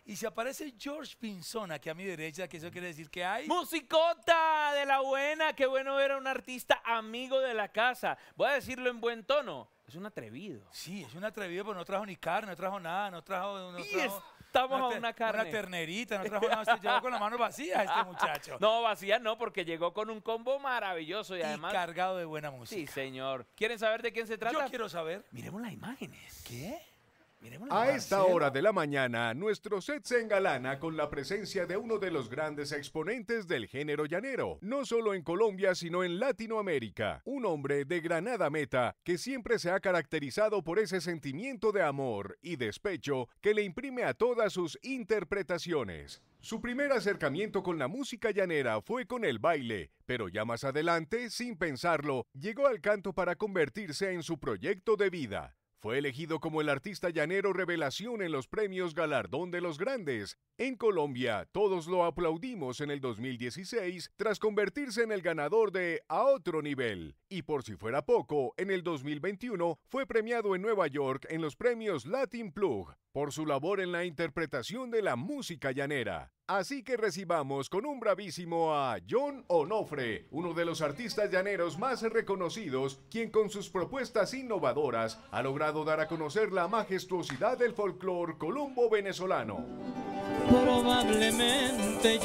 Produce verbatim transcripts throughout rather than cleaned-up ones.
Y si aparece George Pinzón aquí a mi derecha, que eso quiere decir que hay... ¡Musicota de la buena! ¡Qué bueno ver a un artista amigo de la casa! Voy a decirlo en buen tono. Es un atrevido. Sí, es un atrevido, pero no trajo ni carne, no trajo nada, no trajo... No Y trajo estamos una, a te- una carne. Una ternerita, no trajo nada. Se llegó con las manos vacías este muchacho. No, vacía no, porque llegó con un combo maravilloso y, Y además... cargado de buena música. Sí, señor. ¿Quieren saber de quién se trata? Yo quiero saber. Miremos las imágenes. ¿Qué? Miremos las A imágenes. esta hora de la mañana, nuestro set se engalana con la presencia de uno de los grandes exponentes del género llanero, no solo en Colombia, sino en Latinoamérica. Un hombre de Granada Meta que siempre se ha caracterizado por ese sentimiento de amor y despecho que le imprime a todas sus interpretaciones. Su primer acercamiento con la música llanera fue con el baile, pero ya más adelante, sin pensarlo, llegó al canto para convertirse en su proyecto de vida. Fue elegido como el artista llanero revelación en los premios Galardón de los Grandes. En Colombia, todos lo aplaudimos en el dos mil dieciséis tras convertirse en el ganador de A Otro Nivel. Y por si fuera poco, en el dos mil veintiuno fue premiado en Nueva York en los premios Latin Plug por su labor en la interpretación de la música llanera. Así que recibamos con un bravísimo a John Onofre, uno de los artistas llaneros más reconocidos, quien con sus propuestas innovadoras ha logrado dar a conocer la majestuosidad del folclore colombo venezolano. Probablemente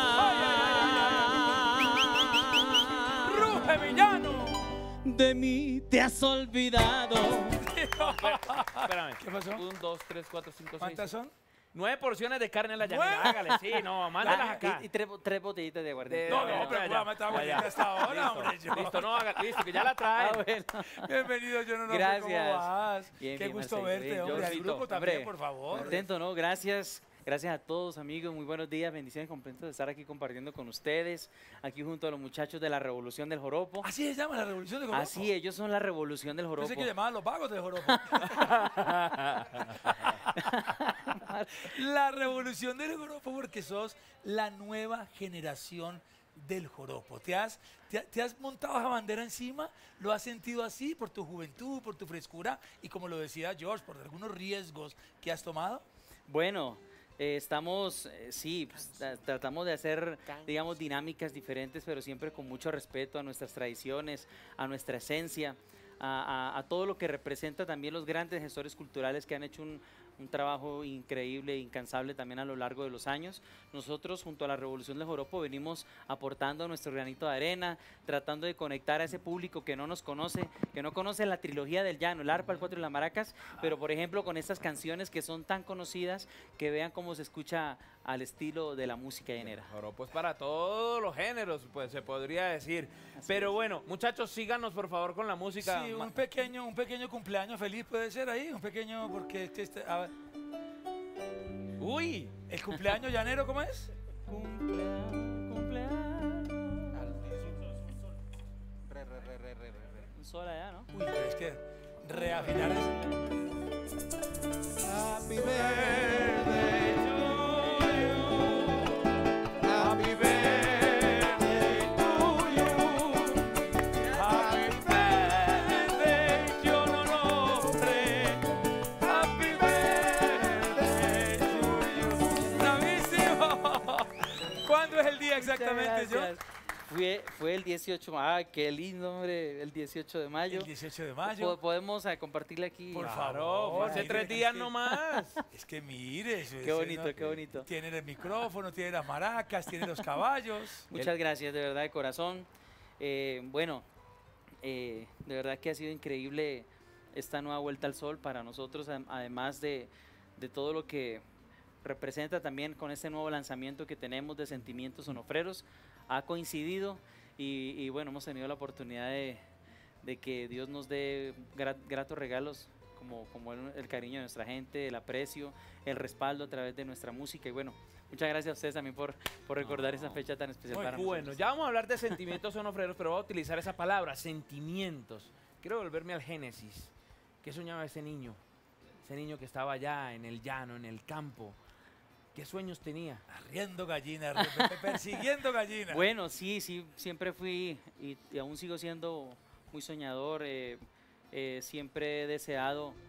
ya ¡Ruge, villano! de mí te has olvidado. Espérame. ¿Qué pasó? Un, dos, tres, cuatro, cinco, seis. ¿Cuántas son? Nueve porciones de carne en la llanera. ¿Nueve? Hágale, sí, no, mándalas acá. Y, y tres, tres botellitas de aguardiente. De- No, ya, no, ya, pero ya. programa estaba Ya, ya. bonito hasta ahora, Listo, hombre. Yo. listo, no haga, listo, que ya la trae. Ah, bueno. Bienvenido, yo no ¿cómo Gracias. vas? Bien, Qué bien, gusto Marcelo. verte, Bien, hombre. Al Georgito. grupo también, Hombre, por favor. Contento, ¿no? Gracias. Gracias a todos, amigos. Muy buenos días. Bendiciones. Contento de estar aquí compartiendo con ustedes. Aquí junto a los muchachos de la Revolución del Joropo. Así se llama la revolución de Joropo. Así, ellos son la Revolución del Joropo. Pensé que llamaban los vagos de Joropo. La revolución del Joropo porque sos la nueva generación del Joropo. ¿Te has, te, ha- te has montado esa bandera encima? ¿Lo has sentido así por tu juventud, por tu frescura? Y como lo decía George, por algunos riesgos que has tomado. Bueno, eh, estamos, eh, sí, pues, tra- tratamos de hacer, digamos, dinámicas diferentes, pero siempre con mucho respeto a nuestras tradiciones, a nuestra esencia, a, a- a todo lo que representa también los grandes gestores culturales que han hecho un, un trabajo increíble, incansable también a lo largo de los años. Nosotros, junto a la Revolución del Joropo, venimos aportando nuestro granito de arena, tratando de conectar a ese público que no nos conoce, que no conoce la trilogía del llano, el arpa, el cuatro y las maracas, pero por ejemplo con estas canciones que son tan conocidas, que vean cómo se escucha al estilo de la música llanera. Joropo es para todos los géneros, pues se podría decir. Pero bueno, muchachos, síganos por favor con la música. Sí, Ma- un pequeño, un pequeño cumpleaños feliz puede ser ahí, un pequeño, porque este, este- a ver, Uy, el cumpleaños llanero, ¿cómo es? Cumpleaños, cumpleaños. Un sol allá, ¿no? Uy, pero es que reafinar es... Happy birthday to you. Happy birthday to you. Happy birthday, yo no nombre. Happy birthday to you. ¡Bravísimo! ¿Cuándo es el día exactamente, yo? Gracias. Fue, fue el dieciocho, ah, qué lindo, hombre, el dieciocho de mayo. El dieciocho de Po- mayo. Podemos eh, compartirle aquí. Por claro, favor, fue hace mire, tres es días que- nomás. Es que mire, eso Qué es, bonito, ¿no? qué bonito. Tiene el micrófono, tiene las maracas, tiene los caballos. Muchas gracias, de verdad, de corazón. Eh, bueno, eh, de verdad que ha sido increíble esta nueva vuelta al sol para nosotros, adem- además de, de todo lo que representa también con este nuevo lanzamiento que tenemos de Sentimientos Onofreros. Ha coincidido y, y bueno, hemos tenido la oportunidad de, de que Dios nos dé gra- gratos regalos como, como el, el cariño de nuestra gente, el aprecio, el respaldo a través de nuestra música. Y bueno, muchas gracias a ustedes también por, por recordar esa fecha tan especial Muy para bueno, nosotros. ya vamos a hablar de sentimientos onofreros, pero voy a utilizar esa palabra, sentimientos. Quiero volverme al Génesis. ¿Qué soñaba ese niño? Ese niño que estaba allá en el llano, en el campo. ¿Qué sueños tenía? Arriendo gallinas, re- pe- persiguiendo gallinas. Bueno, sí, sí, siempre fui y, y aún sigo siendo muy soñador. eh, eh, siempre he deseado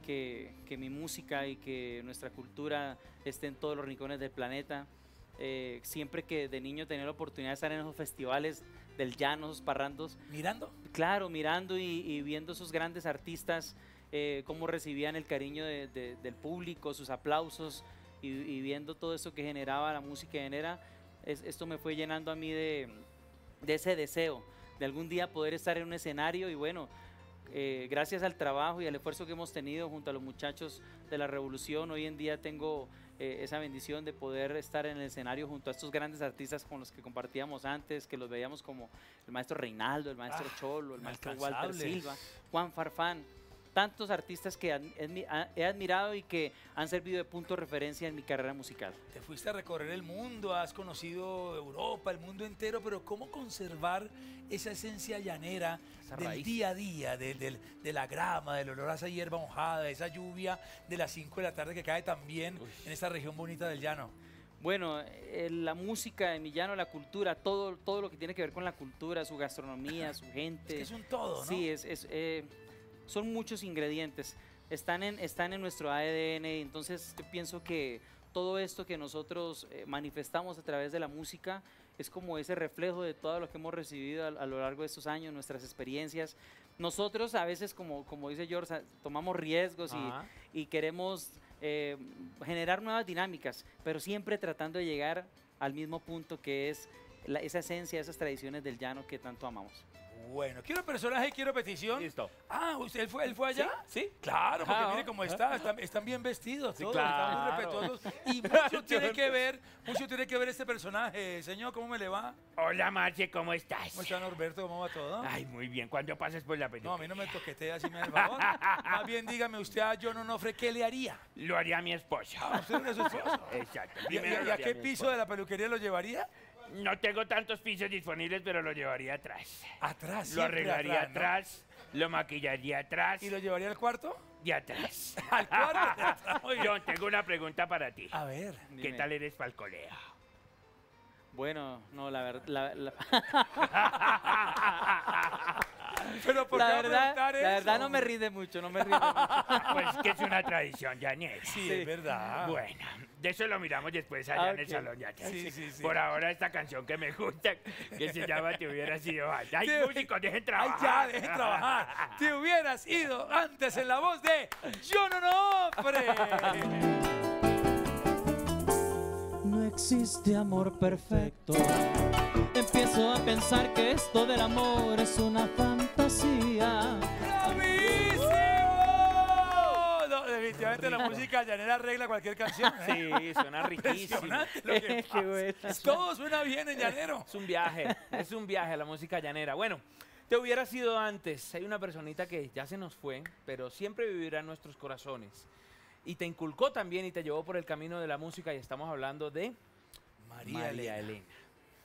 que, que mi música y que nuestra cultura esté en todos los rincones del planeta. Eh, siempre que de niño tenía la oportunidad de estar en esos festivales del llano, esos parrandos, ¿Mirando? claro, mirando y, y viendo esos grandes artistas, eh, cómo recibían el cariño de- de- del público, sus aplausos, y, y viendo todo eso que generaba la música que genera, es- esto me fue llenando a mí de, de ese deseo de algún día poder estar en un escenario. Y bueno, eh, gracias al trabajo y al esfuerzo que hemos tenido junto a los muchachos de la Revolución, hoy en día tengo eh, esa bendición de poder estar en el escenario junto a estos grandes artistas con los que compartíamos antes, que los veíamos como el maestro Reinaldo, el maestro Ah, Cholo, el maestro Walter inalcanzables. Silva, Juan Farfán, tantos artistas que admi- admi- a- he admirado y que han servido de punto de referencia en mi carrera musical. Te fuiste a recorrer el mundo, has conocido Europa, el mundo entero, pero ¿cómo conservar esa esencia llanera Esa del raíz. día a día, de, del- de la grama, del olor a esa hierba mojada, de esa lluvia de las cinco de la tarde que cae también en esta región bonita del llano? Bueno, eh, la música de Millano, la cultura, todo, todo lo que tiene que ver con la cultura, su gastronomía, su Es gente. que es un todo, ¿no? Sí, es, es, eh, son muchos ingredientes. Están en, están en nuestro A D N. Entonces yo pienso que todo esto que nosotros eh, manifestamos a través de la música es como ese reflejo de todo lo que hemos recibido a, a lo largo de estos años, nuestras experiencias. Nosotros a veces, como, como dice George, a- tomamos riesgos Ajá. y, y queremos eh, generar nuevas dinámicas, pero siempre tratando de llegar al mismo punto, que es la- esa esencia, esas tradiciones del llano que tanto amamos. Bueno, quiero personaje, quiero petición. Listo. Ah, ¿usted él fue, él fue allá? ¿Sí? Claro, porque Ah, mire oh. cómo está, están, están bien vestidos, Sí, todos, están muy claro. respetuosos. Y mucho tiene que ver, mucho tiene que ver este personaje. Señor, ¿cómo me le va? Hola Marce, ¿cómo estás? ¿Cómo está Norberto? ¿Cómo va todo? Ay, muy bien. ¿Cuándo pasas por la No, peluquería? a mí no me toquetea, así me da el favor. Más bien dígame usted a John Onofre, ¿qué le haría? Lo haría mi esposa. Ah, usted no es su esposo. Exacto. ¿Y, y- Primero y lo a haría qué mi piso esposa. de la peluquería lo llevaría? No tengo tantos pisos disponibles, pero lo llevaría atrás. Atrás, Lo siempre arreglaría atrás, ¿no? atrás, lo maquillaría atrás ¿Y lo llevaría al cuarto? y atrás. Al cuarto. de atrás, muy bien. John, tengo una pregunta para ti. A ver. ¿Qué Dime. tal eres para el coleo? Bueno, no, la verdad, la, la- Pero ¿por la qué va a verdad, preguntar la eso? verdad no me rinde mucho, no me rinde mucho. Pues que es una tradición llanera. Sí, es verdad. Bueno, de eso lo miramos después allá Ah, en el ok. salón ya. Sí, sí, sí. Por ahora esta canción que me gusta, que se llama Te hubiera sido antes. ¡Ay, Te- músicos, dejen Ay, trabajar! ya, dejen trabajar. Te hubieras ido antes en la voz de John Onofre. No existe amor perfecto. Empiezo a pensar que esto del amor es una fantasía. ¡Bravísimo! No, definitivamente la música llanera arregla cualquier canción. ¿eh? Sí, suena riquísimo. Impresionante lo que Qué pasa. bueno. Todo suena bien en llanero. Es un viaje, es un viaje a la música llanera. Bueno, te hubiera sido antes. Hay una personita que ya se nos fue, pero siempre vivirá en nuestros corazones. Y te inculcó también y te llevó por el camino de la música y estamos hablando de María, María Elena, Elena.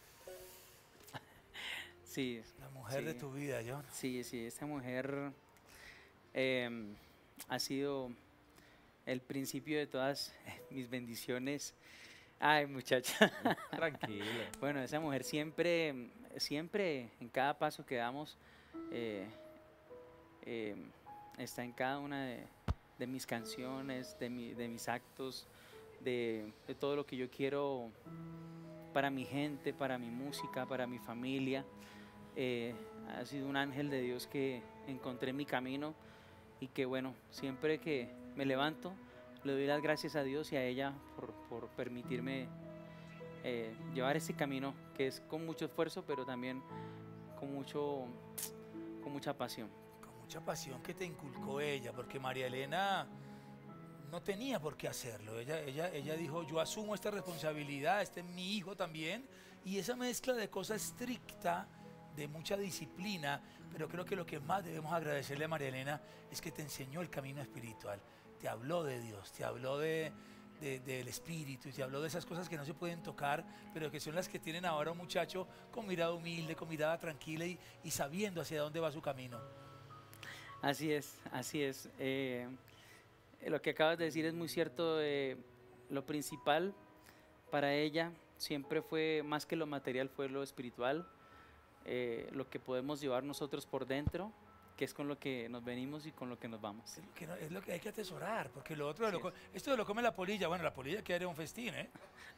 Sí, la mujer de Sí. tu vida, John. sí, sí, esta mujer em, ha sido el principio de todas mis bendiciones. Ay, muchacha. Tranquilo. Bueno, esa mujer siempre, siempre en cada paso que damos, eh, eh, está en cada una de, de mis canciones, de, mi- de mis actos, de, de todo lo que yo quiero para mi gente, para mi música, para mi familia. Eh, ha sido un ángel de Dios que encontré en mi camino y que bueno, siempre que me levanto, le doy las gracias a Dios y a ella por, por permitirme eh, llevar ese camino que es con mucho esfuerzo, pero también con, mucho, con mucha pasión. Con mucha pasión que te inculcó ella, porque María Elena no tenía por qué hacerlo. Ella, ella, ella dijo, yo asumo esta responsabilidad, este es mi hijo también. Y esa mezcla de cosa estricta, de mucha disciplina, pero creo que lo que más debemos agradecerle a María Elena es que te enseñó el camino espiritual. Te habló de Dios, te habló de, de- del espíritu, y te habló de esas cosas que no se pueden tocar, pero que son las que tienen ahora un muchacho con mirada humilde, con mirada tranquila y, y sabiendo hacia dónde va su camino. Así es, así es. Eh, lo que acabas de decir es muy cierto. Eh, lo principal para ella siempre fue, más que lo material, fue lo espiritual, eh, lo que podemos llevar nosotros por dentro, que es con lo que nos venimos y con lo que nos vamos. Es lo que, no- es lo que hay que atesorar, porque lo otro, Así lo co- es. esto lo come la polilla. Bueno, la polilla quedaría un festín, ¿eh?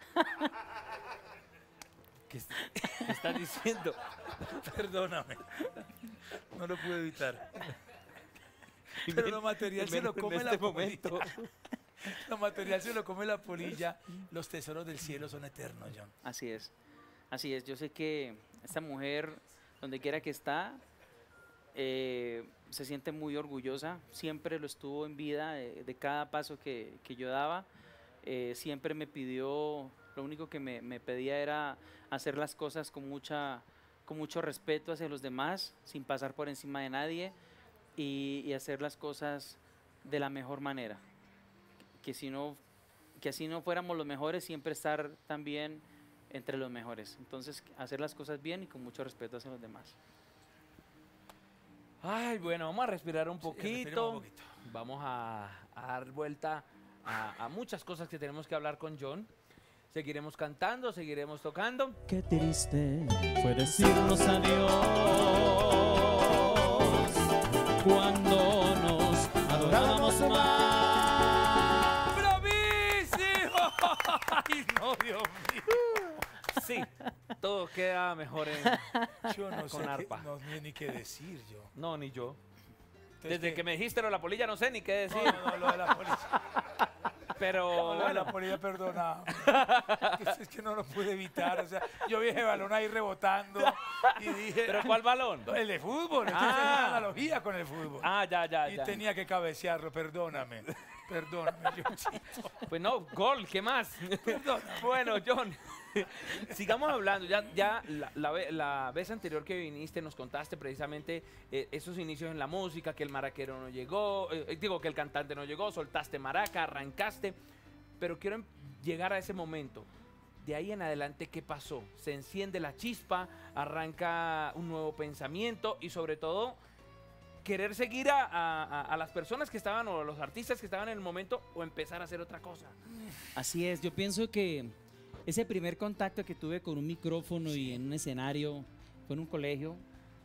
¿Qué, est- qué estás diciendo? Perdóname. No lo pude evitar. Pero lo material se lo menos en come este la momento. polilla. Lo material se lo come la polilla. Los tesoros del cielo son eternos, John. Así es, así es. Yo sé que esta mujer, donde quiera que está, eh, se siente muy orgullosa. Siempre lo estuvo en vida de, de cada paso que, que yo daba. Eh, siempre me pidió, lo único que me, me pedía era hacer las cosas con, mucha, con mucho respeto hacia los demás, sin pasar por encima de nadie y, y hacer las cosas de la mejor manera. Que si no, que así no fuéramos los mejores, siempre estar también entre los mejores. Entonces, hacer las cosas bien y con mucho respeto hacia los demás. Ay, bueno, vamos a respirar un Sí, respiremos poquito. un poquito. Vamos a, a dar vuelta a, a muchas cosas que tenemos que hablar con John. Seguiremos cantando, seguiremos tocando. Qué triste fue decirnos adiós cuando nos adorábamos más. ¡Bravísimo! ¡Ay, no, Dios mío! Sí, todo queda mejor en... Yo no sé Con qué- arpa. no sé ni qué decir yo. No, ni yo. Entonces, Desde ¿qué? que me dijiste lo de la polilla no sé ni qué decir. No, no, no, lo de la polilla. Pero No, lo de la bueno, polilla, perdona. Es, es que no lo pude evitar. O sea, yo vi ese balón ahí rebotando y dije. ¿pero cuál balón? El de fútbol. Estoy Ah. haciendo una analogía con el fútbol. Ah, ya, ya, y ya. tenía que cabecearlo, perdóname. Perdóname, Johncito. Pues no, gol, ¿qué más? Perdóname. Bueno, John, sigamos hablando. Ya, ya la, la ve- la vez anterior que viniste nos contaste precisamente eh, esos inicios en la música, que el maraquero no llegó, eh, digo que el cantante no llegó, soltaste maraca, arrancaste, pero quiero em- llegar a ese momento. De ahí en adelante, ¿qué pasó? Se enciende la chispa, arranca un nuevo pensamiento y sobre todo querer seguir a, a- a- a las personas que estaban o a los artistas que estaban en el momento o empezar a hacer otra cosa. Así es, yo pienso que ese primer contacto que tuve con un micrófono y en un escenario fue en un colegio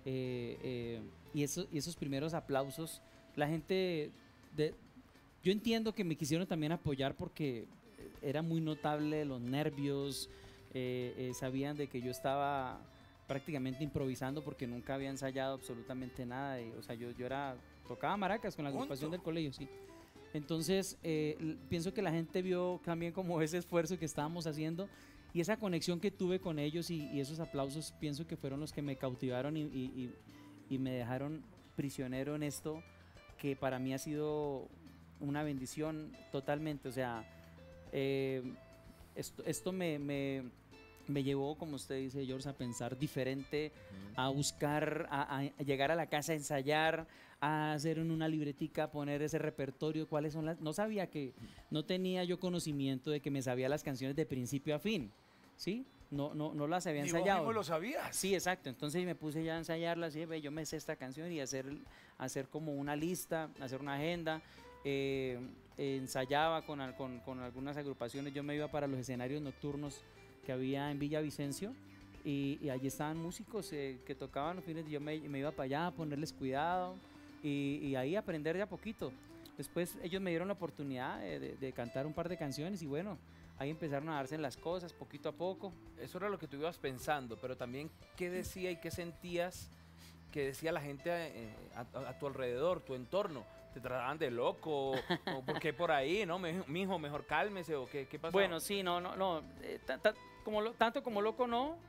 eh, eh, y, eso- y esos primeros aplausos, la gente, de, yo entiendo que me quisieron también apoyar porque era muy notable los nervios, eh, eh, sabían de que yo estaba prácticamente improvisando porque nunca había ensayado absolutamente nada, y, o sea, yo, yo era, tocaba maracas con la agrupación Punto. del colegio, sí. Entonces, eh, l- pienso que la gente vio también como ese esfuerzo que estábamos haciendo y esa conexión que tuve con ellos y, y esos aplausos, pienso que fueron los que me cautivaron y, y- y- y me dejaron prisionero en esto, que para mí ha sido una bendición totalmente. O sea, eh, esto, esto me, me- me llevó, como usted dice, George, a pensar diferente, a buscar, a, a llegar a la casa a ensayar, a hacer en una libretica, poner ese repertorio, cuáles son las... No sabía que, no tenía yo conocimiento de que me sabía las canciones de principio a fin, ¿sí? No, no, no las había Ni vos ensayado. mismo lo sabías. Sí, exacto. Entonces me puse ya a ensayarlas y ve, yo me sé esta canción y hacer, hacer como una lista, hacer una agenda. eh, ensayaba con, al- con, con algunas agrupaciones. Yo me iba para los escenarios nocturnos que había en Villavicencio y, y allí estaban músicos eh, que tocaban los fines. Yo me, me iba para allá a ponerles cuidado y, y ahí aprender de a poquito. Después ellos me dieron la oportunidad de, de- de cantar un par de canciones y bueno, ahí empezaron a darse las cosas poquito a poco. Eso era lo que tú ibas pensando, pero también qué decía y qué sentías que decía la gente eh, a, a- a tu alrededor, tu entorno. ¿Te trataban de loco? ¿O por qué por ahí? ¿No? Me- Mijo, mejor cálmese. ¿O qué, qué pasó? Bueno, sí, no, no, no. eh, ta- ta- como lo- tanto como loco no,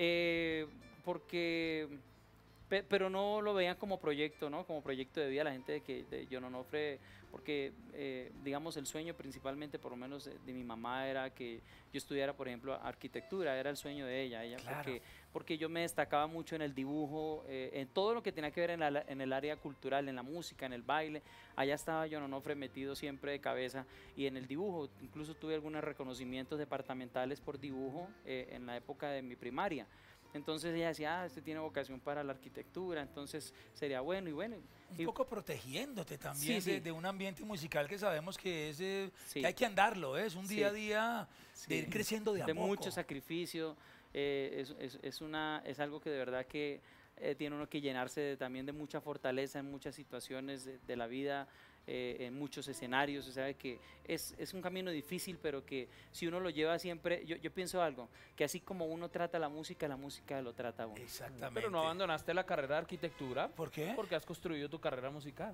eh, porque, pe- pero no lo veían como proyecto, ¿no? Como proyecto de vida la gente de que de John Onofre, porque eh, digamos el sueño principalmente, por lo menos de, de mi mamá, era que yo estudiara, por ejemplo, arquitectura, era el sueño de ella, ella Claro. porque, porque yo me destacaba mucho en el dibujo, eh, en todo lo que tenía que ver en, la- en el área cultural, en la música, en el baile. Allá estaba John Onofre metido siempre de cabeza y en el dibujo. Incluso tuve algunos reconocimientos departamentales por dibujo eh, en la época de mi primaria. Entonces ella decía, ah, este tiene vocación para la arquitectura, entonces sería bueno y bueno. Un y- poco protegiéndote también Sí, de, sí. de un ambiente musical que sabemos que es eh, Sí. que hay que andarlo, ¿eh? Es un Sí. día a día de ir Sí. creciendo de a de poco. mucho sacrificio, eh, es, es- es una, es algo que de verdad que eh, tiene uno que llenarse de- también de mucha fortaleza en muchas situaciones de, de la vida, eh, en muchos escenarios. O sea que es, es un camino difícil, pero que si uno lo lleva siempre, yo, yo pienso algo, que así como uno trata la música, la música lo trata a uno. Exactamente. Pero no abandonaste la carrera de arquitectura ¿Por qué? porque has construido tu carrera musical.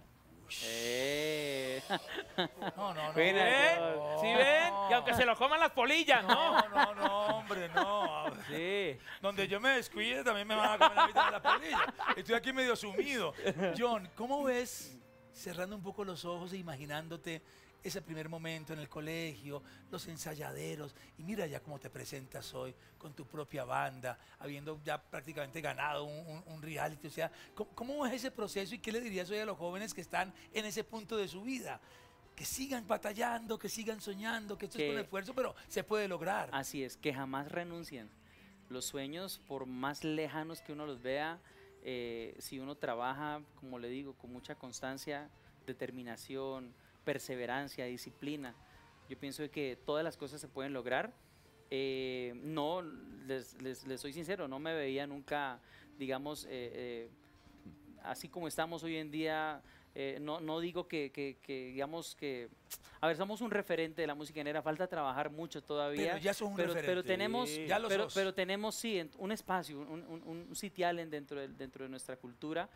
Eh. No, no, no. Buena, ¿Ven? no. ¿Sí ven? Y aunque se lo coman las polillas, ¿no? No, no, no, hombre, no. Sí. Donde yo me descuide también me van a comer la mitad de la polilla. Estoy aquí medio sumido. John, ¿cómo ves, cerrando un poco los ojos e imaginándote ese primer momento en el colegio, los ensayaderos, y mira ya cómo te presentas hoy con tu propia banda, habiendo ya prácticamente ganado un, un- un reality? O sea, ¿cómo, cómo ves ese proceso y qué le dirías hoy a los jóvenes que están en ese punto de su vida? Que sigan batallando, que sigan soñando, que esto es Que- con esfuerzo, pero se puede lograr. Así es, que jamás renuncien. Los sueños, por más lejanos que uno los vea, eh, si uno trabaja, como le digo, con mucha constancia, determinación, perseverancia, disciplina, yo pienso que todas las cosas se pueden lograr. Eh, no, les, les- les soy sincero, no me veía nunca, digamos, eh, eh, así como estamos hoy en día. Eh, no, no digo que, que- que, digamos que, a ver, somos un referente de la música llanera, falta trabajar mucho todavía. Pero ya sos un pero, referente. pero tenemos, Sí, ya lo pero, sos. pero tenemos sí en- un espacio, un, un, un sitial en- dentro, del- dentro de nuestra cultura,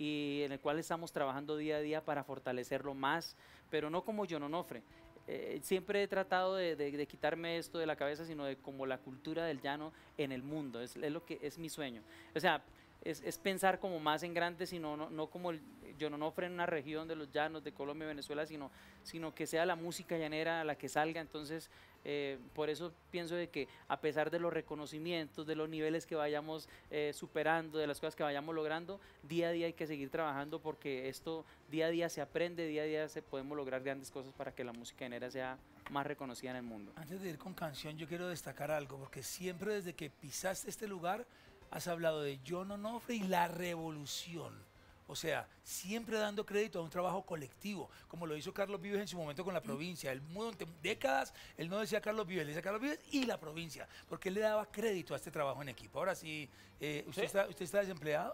y en el cual estamos trabajando día a día para fortalecerlo más, pero no como John Onofre. Eh, siempre he tratado de, de- de quitarme esto de la cabeza, sino de como la cultura del llano en el mundo. Es, es lo que es mi sueño. O sea, es, es pensar como más en grande, sino no, no como el John Onofre en una región de los llanos de Colombia y Venezuela, sino, sino que sea la música llanera la que salga. Entonces, eh, por eso pienso de que a pesar de los reconocimientos, de los niveles que vayamos eh, superando, de las cosas que vayamos logrando, día a día hay que seguir trabajando, porque esto día a día se aprende, día a día se podemos lograr grandes cosas para que la música llanera sea más reconocida en el mundo. Antes de ir con canción, yo quiero destacar algo, porque siempre desde que pisaste este lugar has hablado de John Onofre y la revolución. O sea, siempre dando crédito a un trabajo colectivo, como lo hizo Carlos Vives en su momento con la provincia. Él, durante décadas, él no decía Carlos Vives, le decía Carlos Vives y la provincia, porque él le daba crédito a este trabajo en equipo. Ahora sí, eh, ¿usted, ¿Sí? Está, ¿usted está desempleado?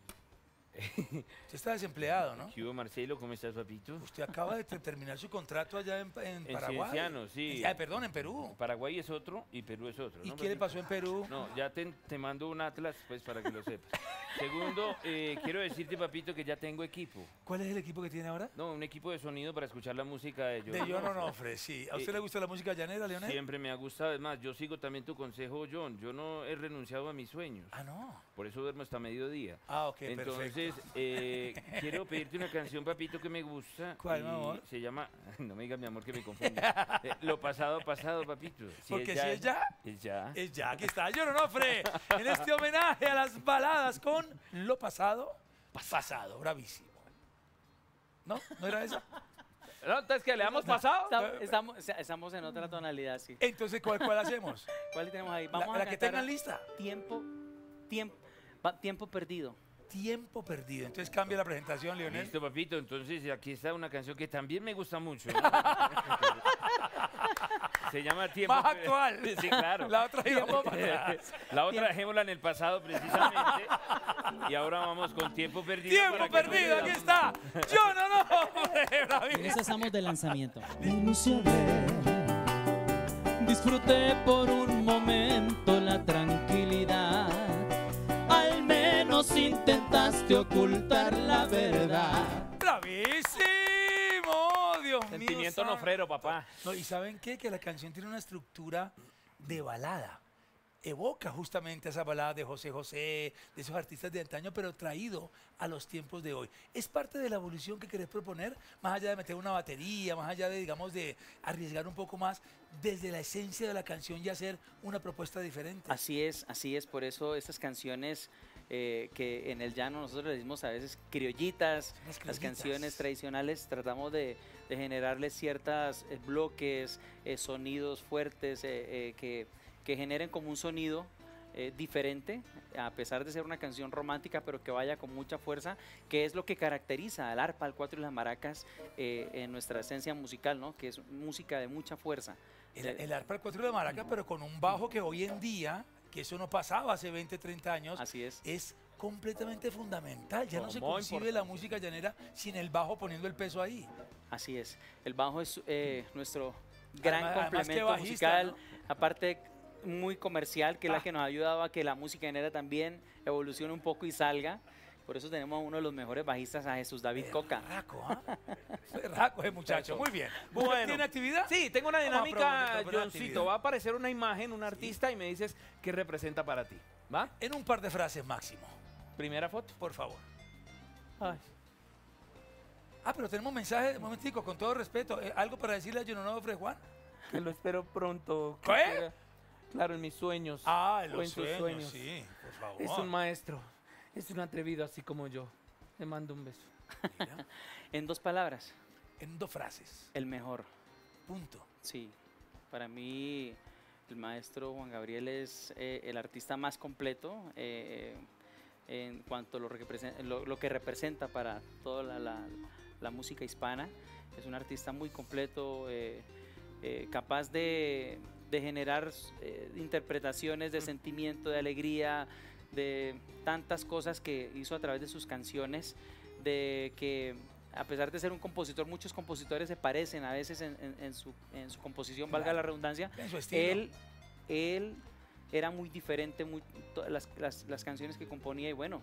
Usted está desempleado, ¿no? ¿Qué hubo, Marcelo? ¿Cómo estás, papito? Usted acaba de te- terminar su contrato allá en, en En Paraguay. Cienciano, sí. Ah, perdón, en Perú. Paraguay es otro y Perú es otro. ¿Y ¿no, qué le papito? pasó en Perú? No, ya te, te mando un atlas, pues, para que lo sepas. Segundo, eh, quiero decirte, papito, que ya tengo equipo. ¿Cuál es el equipo que tiene ahora? No, un equipo de sonido para escuchar la música de De John. John Onofre, sí. ¿A usted Eh, le gusta la música llanera, Leonel? Siempre me ha gustado. Es más, yo sigo también tu consejo, John. Yo no he renunciado a mis sueños. Ah, no. Por eso duermo hasta mediodía. Ah, ok, Entonces, perfecto. eh, quiero pedirte una canción, papito, que me gusta. ¿Cuál, y mi amor? Se llama, no me digas mi amor que me confunde. Eh, lo pasado, pasado, papito. Si Porque si es ya, es ya. es ya. Aquí está John Onofre en este homenaje a las baladas con Lo Pasado, Pasado. Bravísimo. ¿No? ¿No era esa? No, entonces, ¿qué? ¿Le damos pasado? Estamos, estamos, estamos en otra tonalidad, sí. Entonces, ¿cuál, cuál hacemos? ¿Cuál tenemos ahí? La, Vamos la a que cantar tengan lista. Tiempo, tiempo, pa- tiempo perdido. Tiempo perdido. Entonces cambia la presentación, Leonel. Listo, papito. Entonces, aquí está una canción que también me gusta mucho. ¿no? Se llama Tiempo Más Per- actual. Sí, claro. La otra íbamos para atrás. La otra dejémosla en el pasado, precisamente. Y ahora vamos con Tiempo Perdido. Tiempo para que no perdido, se aquí vea. está. John Onofre, En bravísimo. eso estamos de lanzamiento. Me ilusioné, disfruté por un momento la tranquilidad. Al menos intentaste ocultar la verdad. ¡Bravísimo! Dios mío. Sentimiento santo. nofrero, papá. No, ¿y saben qué? Que la canción tiene una estructura de balada. Evoca justamente esa balada de José José, de esos artistas de antaño, pero traído a los tiempos de hoy. ¿Es parte de la evolución que querés proponer? Más allá de meter una batería, más allá de, digamos, de arriesgar un poco más, desde la esencia de la canción y hacer una propuesta diferente. Así es, así es. Por eso estas canciones eh, que en el llano nosotros le decimos a veces criollitas, Unas las criollitas. canciones tradicionales, tratamos de, de generarles ciertos bloques, eh, sonidos fuertes eh, eh, que, que generen como un sonido eh, diferente, a pesar de ser una canción romántica, pero que vaya con mucha fuerza, que es lo que caracteriza al arpa, al cuatro y las maracas eh, en nuestra esencia musical, ¿no? Que es música de mucha fuerza. El, el arpa al cuatro de maraca, pero con un bajo que hoy en día, que eso no pasaba hace veinte, treinta años, Así es. es completamente fundamental. Ya no se Tomó concibe la importancia. música llanera sin el bajo poniendo el peso ahí. Así es. El bajo es eh, nuestro gran Además- además que complemento bajista, musical, ¿no? aparte muy comercial, que es Ah. la que nos ha ayudado a que la música llanera también evolucione un poco y salga. Por eso tenemos a uno de los mejores bajistas, a Jesús David Coca. Raco, ¿ah? Raco ese muchacho. Eso. Muy bien. Bueno. ¿Tiene actividad? Sí, tengo una Vamos a dinámica, proponer una Johncito. actividad. Va a aparecer una imagen, un artista, y me dices qué representa para ti. ¿Va? En un par de frases máximo, Primera foto. por favor. Ay. Ah, pero tenemos mensaje, un momentico, con todo respeto. eh, ¿Algo para decirle a John Onofre, Juan? Que lo espero pronto. ¿Qué? quisiera- Claro, en mis sueños. Ah, en o los en tus sueños, sueños. sí, por favor. Es un maestro. Es un atrevido así como yo. Le mando un beso. Mira, En dos palabras, en dos frases, el mejor. punto. Sí, para mí el maestro Juan Gabriel es eh, el artista más completo eh, en cuanto a lo, represen- lo- lo que representa para toda la, la- la música hispana. Es un artista muy completo, eh, eh, capaz de, de generar eh, interpretaciones de sentimiento, de alegría, de tantas cosas que hizo a través de sus canciones, de que a pesar de ser un compositor, muchos compositores se parecen a veces en, en- en su, en su composición, valga Claro. la redundancia. En su estilo. Él, él era muy diferente, muy, todas las, las- las canciones que componía y bueno,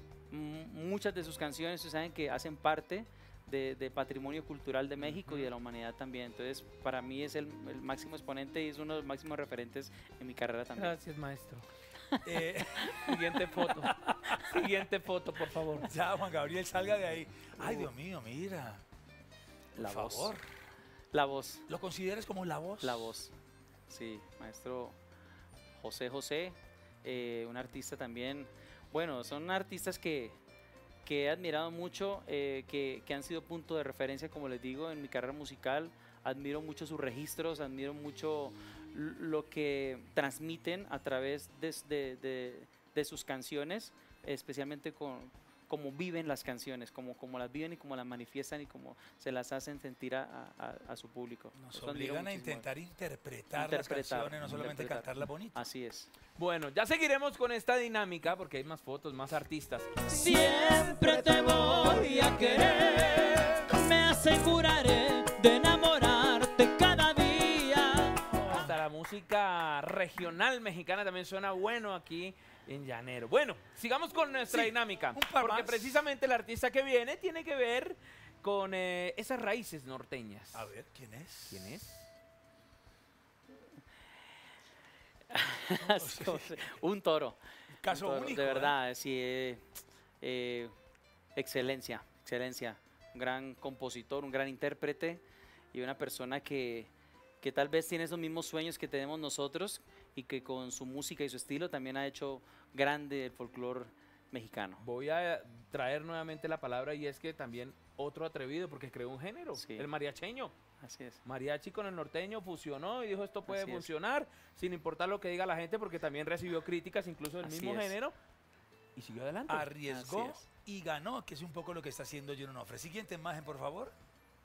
m- muchas de sus canciones, ustedes saben que hacen parte de, de patrimonio cultural de México y de la humanidad también. Entonces, para mí es el, el máximo exponente y es uno de los máximos referentes en mi carrera también. Gracias, maestro. Eh, Siguiente foto. Siguiente foto, por favor. ya, Juan Gabriel, salga de ahí. Ay, Dios mío, mira. Por La voz. favor. La voz. ¿Lo consideras como la voz? La voz. Sí, maestro José José, eh, un artista también. Bueno, son artistas que, que he admirado mucho, eh, que, que han sido punto de referencia, como les digo, en mi carrera musical. Admiro mucho sus registros, admiro mucho l- lo que transmiten a través de, s- de- de- de sus canciones, especialmente con cómo viven las canciones, cómo, cómo las viven y cómo las manifiestan y cómo se las hacen sentir a, a- a su público. Nos Eso admiro obligan a muchísimo. intentar interpretar, Interpretar, las canciones, no solamente interpretar. cantarlas bonitas. Así es. Bueno, ya seguiremos con esta dinámica porque hay más fotos, más artistas. Siempre te voy a querer, me aseguraré de enamorarte cada día. Hasta la música regional mexicana también suena bueno aquí en Llanero. Bueno, sigamos con nuestra Sí, dinámica. un par Porque más. precisamente el artista que viene tiene que ver con eh, esas raíces norteñas. A ver, ¿quién es? ¿Quién es? Así como se- un toro. Caso un toro, único. de ¿eh? verdad, sí. eh, eh, excelencia, excelencia. Un gran compositor, un gran intérprete y una persona que, que tal vez tiene esos mismos sueños que tenemos nosotros y que con su música y su estilo también ha hecho grande el folclore mexicano. Voy a traer nuevamente la palabra y es que también otro atrevido porque creó un género, Sí. el mariacheño. Así es. Mariachi con el norteño fusionó y dijo esto puede Así es. funcionar sin importar lo que diga la gente porque también recibió críticas incluso del Así mismo es. género y siguió adelante. Arriesgó Así es. y ganó, que es un poco lo que está haciendo John Onofre. Siguiente imagen, por favor.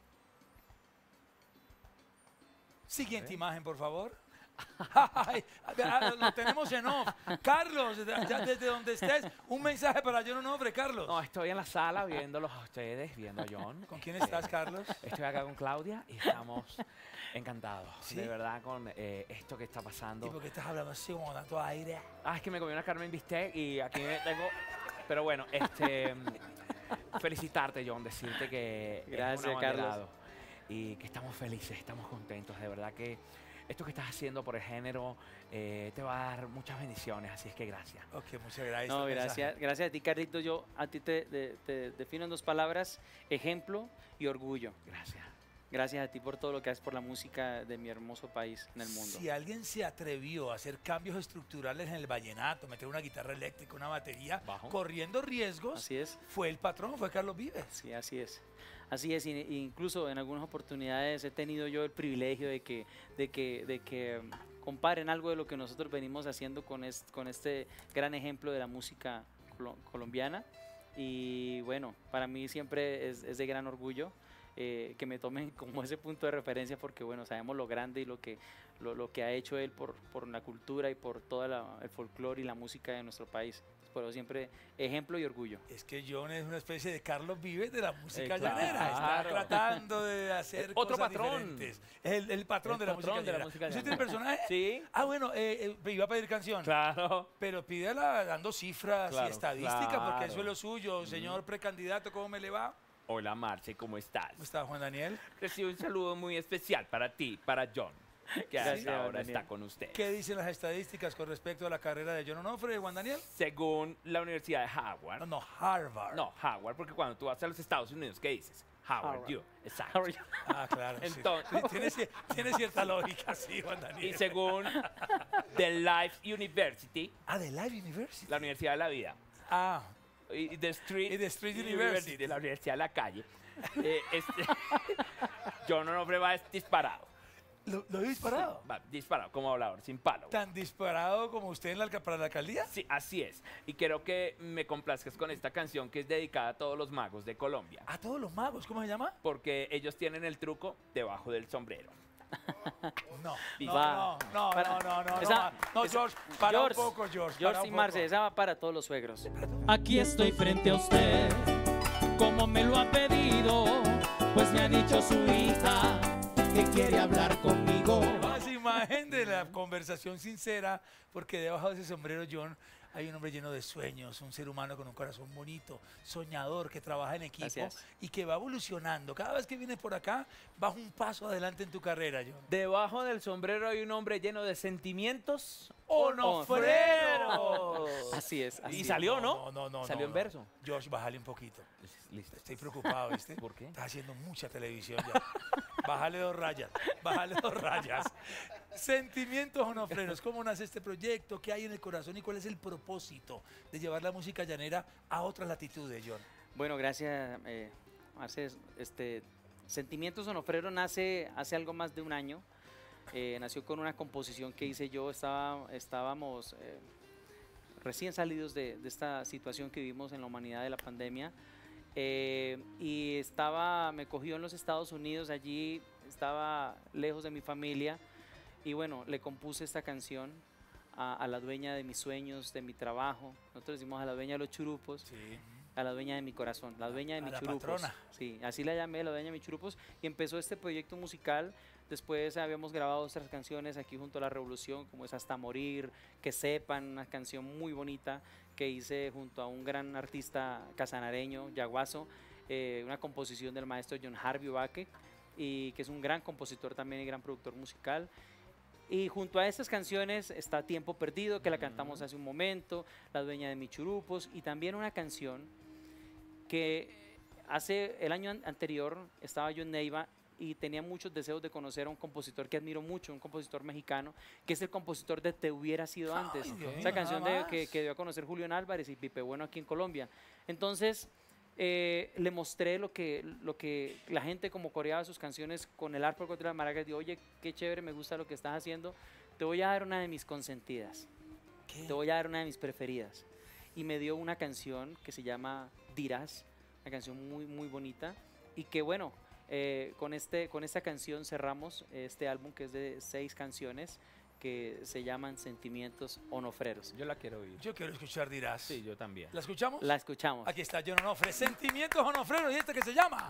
Siguiente imagen, por favor. Ay, ah, lo tenemos en off. Carlos, desde, allá desde donde estés, un mensaje para John Onofre, Carlos. No, estoy en la sala viéndolos a ustedes, viendo a John. ¿Con quién estás, Carlos? Estoy acá con Claudia y estamos encantados, ¿Sí? de verdad, con eh, esto que está ¿Y pasando. por qué estás hablando así como tanto aire? Ah, es que me comí una Carmen Bistec y aquí me tengo... Pero bueno, este... felicitarte, John, decirte que Gracias, eres un Carlos. abanderado y que estamos felices, estamos contentos, de verdad que esto que estás haciendo por el género eh, te va a dar muchas bendiciones, así es que gracias. Ok, muchas gracias. No, Este gracias, mensaje. gracias a ti, Carlito. Yo a ti te, te- te defino en dos palabras, ejemplo y orgullo. Gracias. Gracias a ti por todo lo que haces por la música de mi hermoso país en el mundo. Si alguien se atrevió a hacer cambios estructurales en el vallenato, meter una guitarra eléctrica, una batería, Bajo. corriendo riesgos, Así es, fue el patrón, fue Carlos Vives. sí, así es. Así es, y- y incluso en algunas oportunidades he tenido yo el privilegio de que, de que, de que mm, comparen algo de lo que nosotros venimos haciendo con, est- con este gran ejemplo de la música colo- colombiana. Y bueno, para mí siempre es, es de gran orgullo eh, que me tomen como ese punto de referencia porque bueno, sabemos lo grande y lo que, lo, lo que ha hecho él por, por la cultura y por todo el folclore y la música de nuestro país. Por eso siempre ejemplo y orgullo. Es que John es una especie de Carlos Vives de la música Eh, claro. llanera. Está tratando de hacer Otro cosas patrón. diferentes. Es el, el patrón, El de, la patrón música de la llanera. música ¿Usted llanera. tiene personaje? Sí. Ah, bueno, eh, eh, iba a pedir canción. Claro. Pero pídela dando cifras Claro, y estadísticas, porque eso claro. es lo suyo. Señor precandidato, ¿cómo me le va? Hola, Marce, ¿cómo estás? ¿Cómo está Juan Daniel? Recibo un saludo muy especial para ti, para John, que Gracias, hasta ahora Daniel. está con usted. ¿Qué dicen las estadísticas con respecto a la carrera de John Onofre, Juan Daniel? Según la Universidad de Howard. No, no, Harvard. No, Howard, porque cuando tú vas a los Estados Unidos, ¿qué dices? Howard, Howard. you. Exacto. Ah, claro. sí. Entonces- Sí, tiene, cier- tiene cierta lógica, sí, Juan Daniel. Y según The Life University, Ah, de Live University. la Universidad de la Vida, Ah, y The Street, Y The Street University. de la Universidad de la Calle, eh, este, John Onofre va disparado. ¿lo, lo he disparado? Va disparado, como hablador, sin palo. ¿Tan disparado como usted en la, alca- para la alcaldía? Sí, así es. Y quiero que me complazcas con esta canción que es dedicada a todos los magos de Colombia. A todos los magos, ¿cómo se llama? Porque ellos tienen el truco debajo del sombrero. No, Y no, va. no, no, Para- no, no, no, esa- no, esa- George, para George, un poco, George. para George un y poco. Marce, esa va para todos los suegros. Aquí estoy frente a usted, como me lo ha pedido, pues me ha dicho su hija que quiere hablar conmigo. Más imagen de la conversación sincera, porque debajo de ese sombrero, John, hay un hombre lleno de sueños, un ser humano con un corazón bonito, soñador, que trabaja en equipo Gracias. y que va evolucionando. Cada vez que vienes por acá, vas un paso adelante en tu carrera, John. Debajo del sombrero hay un hombre lleno de sentimientos ¡Onofreros! Así es. Así Y es. salió, ¿no? No, no, no. Salió no, en no. verso. Josh, bájale un poquito. Listo. Estoy preocupado, ¿viste? ¿Por qué? Estás haciendo mucha televisión ya. Bájale dos rayas, bájale dos rayas. Sentimientos onofrenos, ¿cómo nace este proyecto? ¿Qué hay en el corazón y cuál es el propósito de llevar la música llanera a otras latitudes, John? Bueno, gracias, eh, Marce. Este, Sentimientos Onofreros nace hace algo más de un año. Eh, nació con una composición que hice yo. Estaba, estábamos eh, recién salidos de, de esta situación que vivimos en la humanidad de la pandemia. Eh, y estaba, me cogió en los Estados Unidos, allí estaba lejos de mi familia. Y bueno, le compuse esta canción a, a la dueña de mis sueños, de mi trabajo. Nosotros decimos a la dueña de los churupos. Sí. A la dueña de mi corazón, la dueña de A mis la churupos. patrona. Sí, así la llamé, la dueña de mis churupos. Y empezó este proyecto musical. Después habíamos grabado otras canciones aquí junto a La Revolución, como es Hasta Morir, Que Sepan, una canción muy bonita que hice junto a un gran artista casanareño, Yaguazo, eh, una composición del maestro John Harvey Baque, y que es un gran compositor también y gran productor musical. Y junto a estas canciones está Tiempo Perdido, que la cantamos hace un momento, La Dueña de mis Churupos, y también una canción que hace el año an- anterior estaba yo en Neiva y tenía muchos deseos de conocer a un compositor que admiro mucho, un compositor mexicano, que es el compositor de Te Hubiera Sido Ay, Antes, Dios mío, esa canción nada de, más. que, que dio a conocer Julián Álvarez y Pipe Bueno aquí en Colombia. Entonces, eh, le mostré lo que, lo que la gente como coreaba sus canciones con el arpa contra las maracas. Digo, oye, qué chévere, me gusta lo que estás haciendo, te voy a dar una de mis consentidas, ¿Qué? te voy a dar una de mis preferidas. Y me dio una canción que se llama Dirás, una canción muy, muy bonita. Y que bueno, eh, con, este, con esta canción cerramos este álbum que es de seis canciones que se llaman Sentimientos Onofreros. Yo la quiero oír. Yo quiero escuchar, dirás. Sí, yo también. ¿La escuchamos? La escuchamos. Aquí está John Onofre. Sentimientos onofrenos y este que se llama.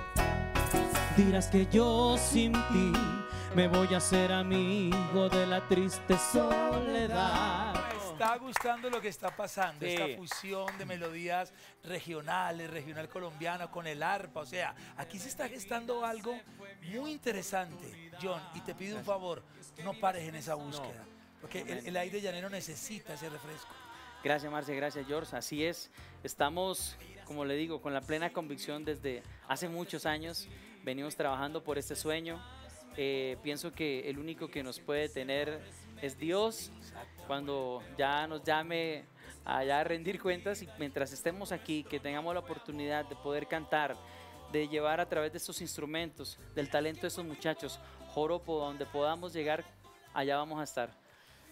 Dirás que yo sin ti me voy a hacer amigo de la triste soledad. Me está gustando lo que está pasando, Sí. esta fusión de melodías regionales, regional colombiana con el arpa, o sea, aquí se está gestando algo muy interesante, John, y te pido un favor, no pares en esa búsqueda, porque el, el aire llanero necesita ese refresco. Gracias, Marce, gracias, George. Así es, estamos, como le digo, con la plena convicción desde hace muchos años, venimos trabajando por este sueño. Eh, pienso que el único que nos puede tener es Dios, cuando ya nos llame a ya rendir cuentas, y mientras estemos aquí, que tengamos la oportunidad de poder cantar, de llevar a través de estos instrumentos, del talento de estos muchachos, joropo, donde podamos llegar, allá vamos a estar.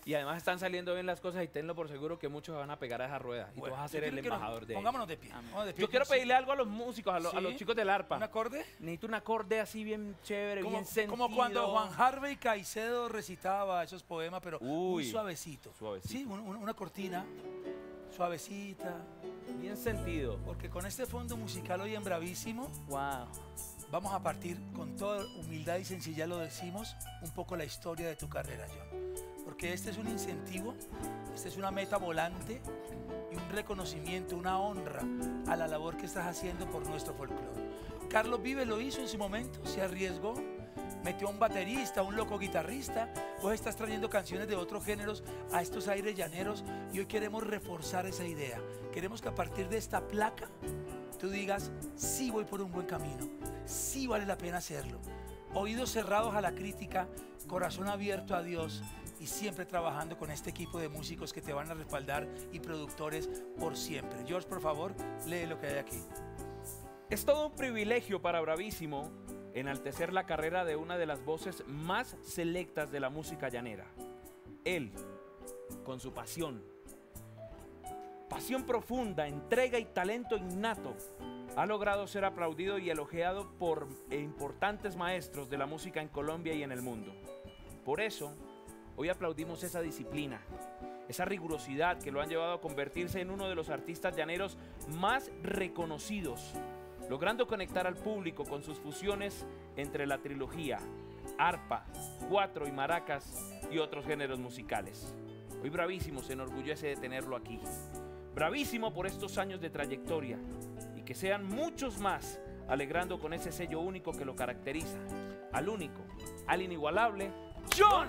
Y además están saliendo bien las cosas y tenlo por seguro que muchos van a pegar a esa rueda. Y tú Bueno, vas a yo ser el quiero que nos- embajador de ellos. Pongámonos de pie. Amén. Pongámonos de pie. Yo quiero Sí. pedirle algo a los músicos, a, los- a Sí. los chicos del arpa. ¿Un acorde? Necesito un acorde así bien chévere, Como, bien sentido. como cuando Juan Harvey Caicedo recitaba esos poemas, pero muy Uy, suavecito. suavecito. Sí, un- un- una cortina suavecita. Bien sentido. Porque con este fondo musical hoy en Bravísimo Wow. vamos a partir con toda humildad y sencillez, lo decimos, un poco la historia de tu carrera, John. Porque este es un incentivo, este es una meta volante y un reconocimiento, una honra a la labor que estás haciendo por nuestro folclore. Carlos Vives lo hizo en su momento, se arriesgó, metió a un baterista, a un loco guitarrista. Vos estás trayendo canciones de otros géneros a estos aires llaneros y hoy queremos reforzar esa idea. Queremos que a partir de esta placa tú digas, sí voy por un buen camino, sí vale la pena hacerlo. Oídos cerrados a la crítica, corazón abierto a Dios y siempre trabajando con este equipo de músicos que te van a respaldar y productores por siempre. George, por favor, lee lo que hay aquí. Es todo un privilegio para Bravísimo enaltecer la carrera de una de las voces más selectas de la música llanera. Él, con su pasión, pasión profunda, entrega y talento innato, ha logrado ser aplaudido y elogiado por importantes maestros de la música en Colombia y en el mundo. Por eso, hoy aplaudimos esa disciplina, esa rigurosidad que lo han llevado a convertirse en uno de los artistas llaneros más reconocidos, logrando conectar al público con sus fusiones entre la trilogía, arpa, cuatro y maracas y otros géneros musicales. Hoy Bravísimo se enorgullece de tenerlo aquí. Bravísimo por estos años de trayectoria y que sean muchos más, alegrando con ese sello único que lo caracteriza, al único, al inigualable, John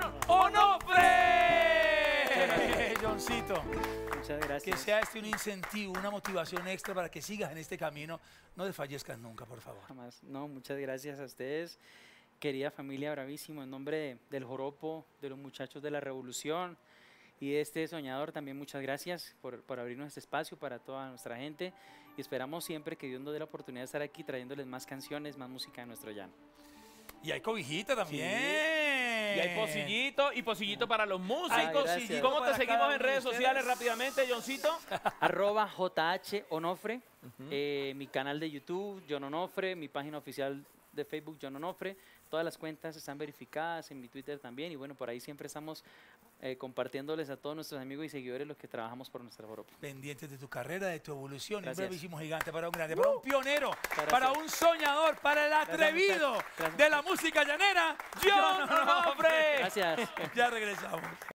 Onofre. Johncito, Muchas que gracias. sea este un incentivo, una motivación extra para que sigas en este camino. No desfallezcas nunca, por favor. Jamás. No, muchas gracias a ustedes, querida familia Bravísimo, en nombre de- del Joropo, de los muchachos de la Revolución y de este soñador también muchas gracias por, por abrirnos este espacio para toda nuestra gente y esperamos siempre que Dios nos dé la oportunidad de estar aquí trayéndoles más canciones, más música de nuestro llano. Y hay cobijita también. Y hay pocillito y pocillito para los Hay músicos. gracias. ¿Cómo te para seguimos cada en uno de redes ustedes. sociales rápidamente, Johncito? Arroba J H Onofre, eh, mi canal de YouTube, John Onofre, mi página oficial de Facebook, John Onofre. Todas las cuentas están verificadas en mi Twitter también y bueno, por ahí siempre estamos eh, compartiéndoles a todos nuestros amigos y seguidores los que trabajamos por nuestra Joropo. Pendientes de tu carrera, de tu evolución. Y un Gracias. bravísimo gigante para un grande, para un pionero, Gracias. para un soñador, para el atrevido muchachos. Gracias, de la música llanera, John Onofre. Gracias. Ya regresamos.